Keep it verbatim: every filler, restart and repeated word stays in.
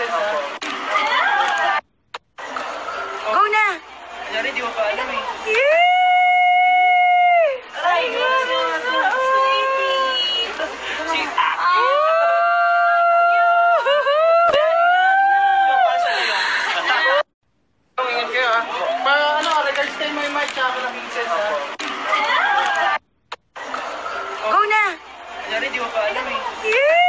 Vincent, ha? Go na! Kanyari, di mo pa alam eh. Yay! Aray, yun! Si... Ingat kayo, ha? Para ano, regards tayo mo yung mic sa ako ng Vincent, ha? Go na! Kanyari, di mo pa alam eh. Yay!